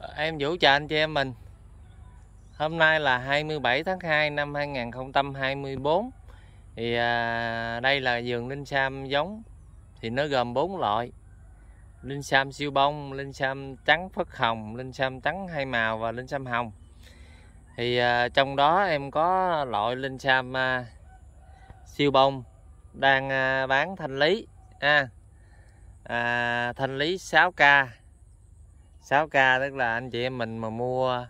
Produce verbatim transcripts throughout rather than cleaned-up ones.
Em Vũ chào anh chị em mình. Hôm nay là hai mươi bảy tháng hai năm hai nghìn không trăm hai mươi tư. Thì à, đây là vườn linh sam giống. Thì nó gồm bốn loại: linh sam siêu bông, linh sam trắng phất hồng, linh sam trắng hai màu và linh sam hồng. Thì à, trong đó em có loại linh sam à, siêu bông đang à, bán thanh lý à, à, thanh lý sáu k. sáu k tức là anh chị em mình mà mua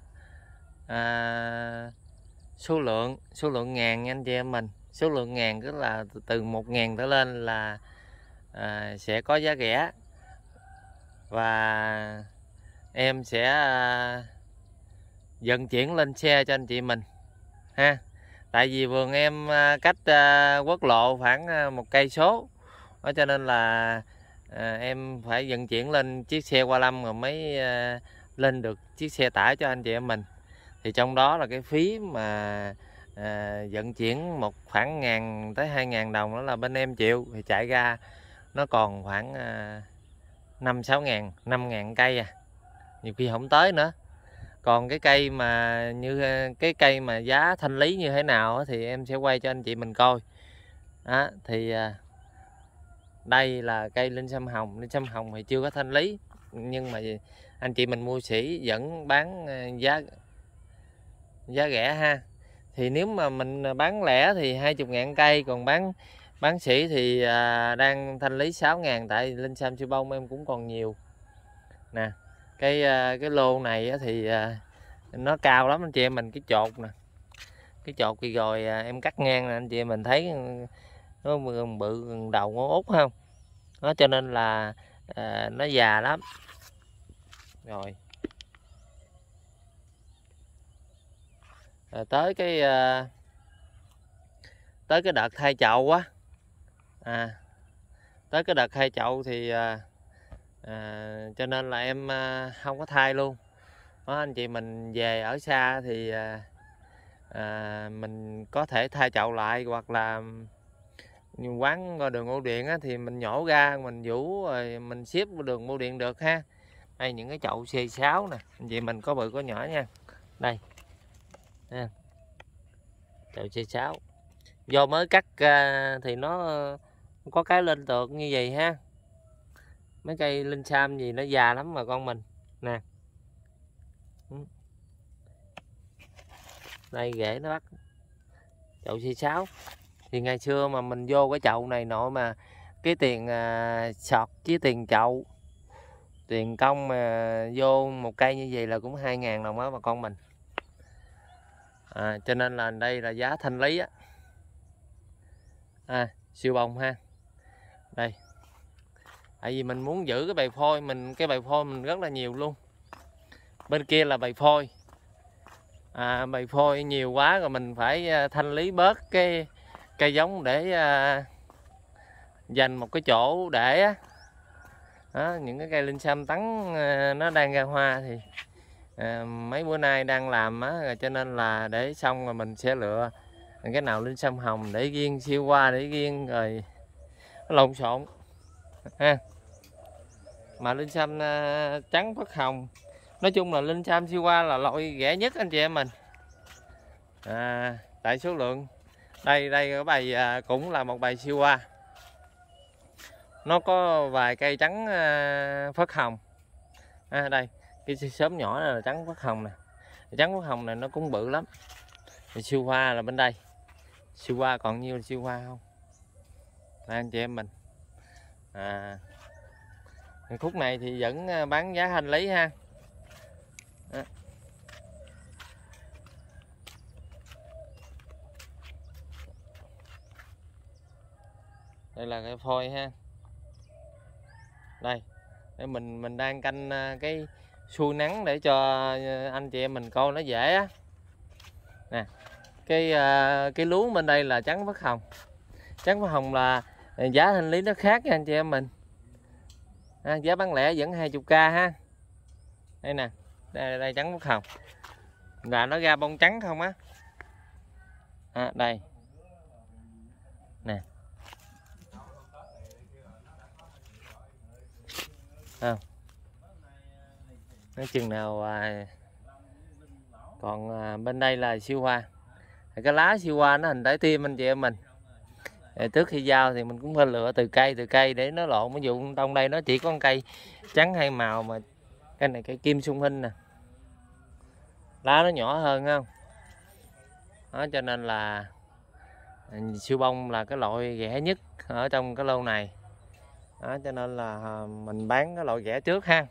à, số lượng số lượng ngàn nha anh chị em mình. Số lượng ngàn tức là từ một ngàn trở lên là à, sẽ có giá rẻ, và em sẽ à, vận chuyển lên xe cho anh chị mình ha. Tại vì vườn em à, cách à, quốc lộ khoảng à, một cây số, đó cho nên là à, em phải vận chuyển lên chiếc xe qua lâm rồi mới à, lên được chiếc xe tải cho anh chị em mình. Thì trong đó là cái phí mà à, vận chuyển một khoảng ngàn tới hai ngàn đồng đó là bên em chịu, thì chạy ra nó còn khoảng à, năm sáu ngàn, năm ngàn cây à, nhiều khi không tới nữa. Còn cái cây mà như cái cây mà giá thanh lý như thế nào thì em sẽ quay cho anh chị mình coi đó. Thì à, đây là cây linh sam hồng. Linh sam hồng thì chưa có thanh lý, nhưng mà anh chị mình mua sỉ vẫn bán giá giá rẻ ha. Thì nếu mà mình bán lẻ thì hai mươi ngàn cây, còn bán bán sỉ thì à, đang thanh lý sáu ngàn. Tại linh sam siêu bông em cũng còn nhiều nè. Cái à, cái lô này thì à, nó cao lắm anh chị em mình. Cái chột nè, cái chột thì rồi à, em cắt ngang nè anh chị em mình thấy nó bự gần đầu ngón út không đó, cho nên là à, nó già lắm rồi. À, tới cái à, tới cái đợt thay chậu á, à tới cái đợt thay chậu thì à, à, cho nên là em à, không có thay luôn đó. Anh chị mình về ở xa thì à, à, mình có thể thay chậu lại, hoặc là quán đường bưu điện á, thì mình nhổ ra mình vũ rồi mình ship đường bưu điện được ha. Đây những cái chậu xê sáu nè anh chị mình, có bự có nhỏ nha. Đây ha, chậu xê sáu do mới cắt à, thì nó có cái lên tược như vậy ha. Mấy cây linh sam gì nó già lắm mà con mình nè. Đây rễ nó bắt chậu xê sáu. Thì ngày xưa mà mình vô cái chậu này nội mà cái tiền à, sọt với tiền chậu, tiền công mà vô một cây như vậy là cũng hai ngàn đồng đó bà con mình. À, cho nên là đây là giá thanh lý á. À, siêu bông ha. Đây, tại vì mình muốn giữ cái bầy phôi mình, cái bầy phôi mình rất là nhiều luôn. Bên kia là bầy phôi, à, bầy phôi nhiều quá rồi mình phải thanh lý bớt cái cây giống để à, dành một cái chỗ để á. Đó, những cái cây linh sam tắn à, nó đang ra hoa thì à, mấy bữa nay đang làm á, rồi cho nên là để xong rồi mình sẽ lựa cái nào linh sam hồng để riêng, siêu hoa để riêng, rồi lộn xộn ha. Mà linh sam à, trắng phất hồng, nói chung là linh sam siêu hoa là loại rẻ nhất anh chị em mình. À, tại số lượng đây đây cái bài à, cũng là một bài siêu hoa, nó có vài cây trắng à, phất hồng. À, đây cái sớm nhỏ này là trắng phất hồng nè, trắng phất hồng này nó cũng bự lắm. Thì siêu hoa là bên đây, siêu hoa còn nhiêu siêu hoa không đây, anh chị em mình. À, khúc này thì vẫn bán giá hành lý ha. Đó. Đây là cái phôi ha. Đây để mình mình đang canh cái xuôi nắng để cho anh chị em mình coi nó dễ á nè. Cái cái lúa bên đây là trắng phất hồng. Trắng phất hồng là giá thanh lý nó khác nha anh chị em mình. À, giá bán lẻ vẫn hai mươi k ha. Đây nè, đây, đây trắng phất hồng là nó ra bông trắng không á. À, đây nè. À. nói chừng nào à, còn à, bên đây là siêu hoa. Cái lá siêu hoa nó hình trái tim anh chị em mình. Để trước khi giao thì mình cũng phải lựa từ cây từ cây để nó lộn. Ví dụ trong đây nó chỉ có một cây trắng hai màu, mà cây này cây kim sung hinh nè, lá nó nhỏ hơn không đó, cho nên là siêu bông là cái loại rẻ nhất ở trong cái lô này đó, cho nên là mình bán cái loại rẻ trước ha.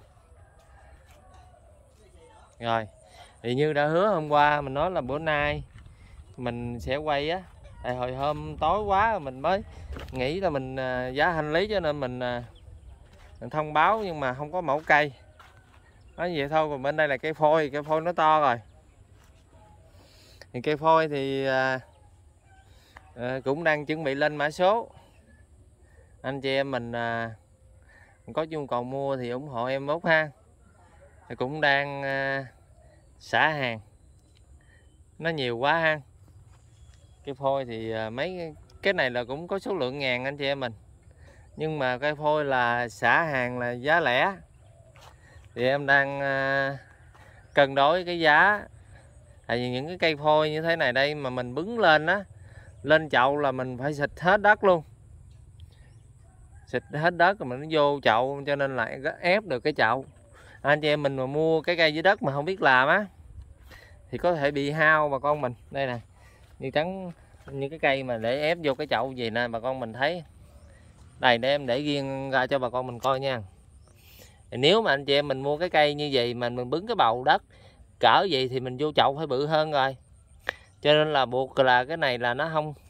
Rồi thì như đã hứa hôm qua mình nói là bữa nay mình sẽ quay á, tại hồi hôm tối quá mình mới nghĩ là mình giá hành lý, cho nên mình, mình thông báo nhưng mà không có mẫu cây. Nói vậy thôi. Còn bên đây là cây phôi, cây phôi nó to rồi. Thì cây phôi thì à, à, cũng đang chuẩn bị lên mã số. Anh chị em mình à, có nhu cầu mua thì ủng hộ em Mốt ha. Thì cũng đang à, xả hàng, nó nhiều quá ha. Cây phôi thì à, mấy cái này là cũng có số lượng ngàn anh chị em mình, nhưng mà cây phôi là xả hàng là giá lẻ. Thì em đang à, cân đối cái giá. Tại vì những cái cây phôi như thế này đây mà mình bứng lên á, lên chậu là mình phải xịt hết đất luôn, xịt hết đất rồi mình nó vô chậu, cho nên là ép được cái chậu. Anh chị em mình mà mua cái cây dưới đất mà không biết làm á thì có thể bị hao bà con mình. Đây nè, như trắng như cái cây mà để ép vô cái chậu gì nè bà con mình thấy. Đây để em để riêng ra cho bà con mình coi nha. Thì nếu mà anh chị em mình mua cái cây như vậy mà mình bứng cái bầu đất cỡ vậy thì mình vô chậu phải bự hơn rồi, cho nên là buộc là cái này là nó không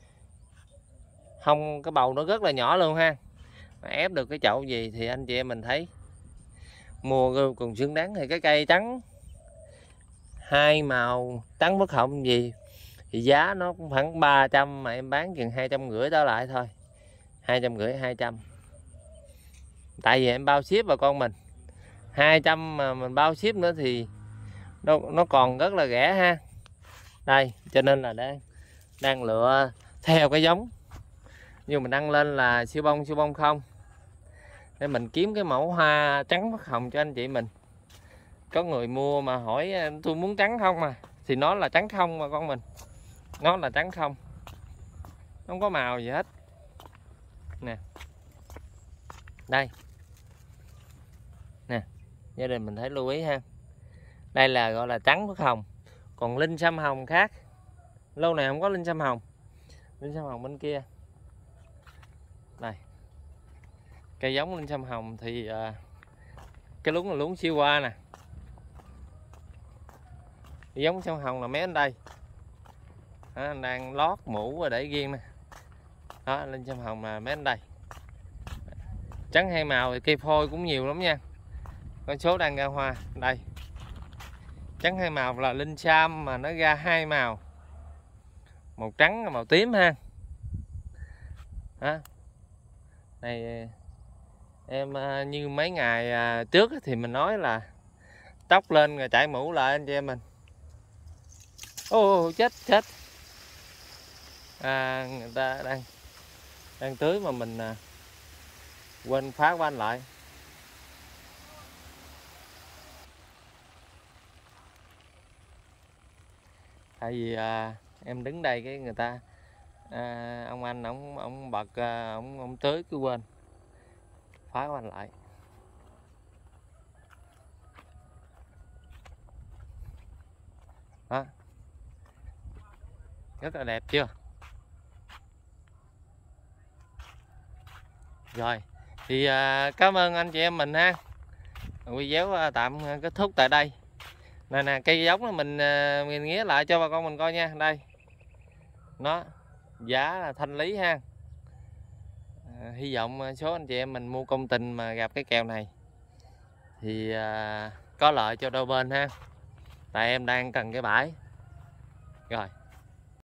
không cái bầu nó rất là nhỏ luôn ha. Mà ép được cái chậu gì thì anh chị em mình thấy mua cùng xứng đáng. Thì cái cây trắng hai màu trắng bất hồng gì thì giá nó cũng khoảng ba trăm, mà em bán chừng hai trăm rưỡi đó lại thôi, hai trăm rưỡi hai trăm. Tại vì em bao ship bà con mình, hai trăm mà mình bao ship nữa thì nó, nó còn rất là rẻ ha. Đây cho nên là đang đang lựa theo cái giống, nhưng mình đăng lên là siêu bông siêu bông không, để mình kiếm cái mẫu hoa trắng bất hồng cho anh chị mình. Có người mua mà hỏi tôi muốn trắng không, mà thì nó là trắng không mà con mình, nó là trắng không, không có màu gì hết nè. Đây nè, gia đình mình thấy lưu ý ha. Đây là gọi là trắng bất hồng. Còn linh sâm hồng khác, lâu này không có linh sâm hồng. Linh sâm hồng bên kia đây, cây giống linh sâm hồng thì à, cái luống là luống siêu hoa nè. Cái giống sâm hồng là mấy anh đây đó, anh đang lót mũ rồi để riêng nè. Đó, linh sâm hồng là mấy anh đây. Trắng hai màu thì cây phôi cũng nhiều lắm nha, con số đang ra hoa đây. Trắng hai màu là linh sam mà nó ra hai màu, màu trắng và màu tím ha. Đó. Này em như mấy ngày trước thì mình nói là tóc lên rồi chạy mũ lại anh chị em mình. Ô chết chết à, người ta đang đang tưới mà mình à, quên phá van lại. Tại vì à, em đứng đây cái người ta à, ông anh ông ông bật à, ông ông tưới cứ quên phá van lại. Đó, rất là đẹp chưa. Rồi thì à, cảm ơn anh chị em mình ha. Video à, tạm kết thúc tại đây. Nè nè, cây giống là mình à, mình nghĩa lại cho bà con mình coi nha. Đây nó giá là thanh lý ha. À, hy vọng số anh chị em mình mua công trình mà gặp cái kèo này thì à, có lợi cho đôi bên ha. Tại em đang cần cái bãi rồi.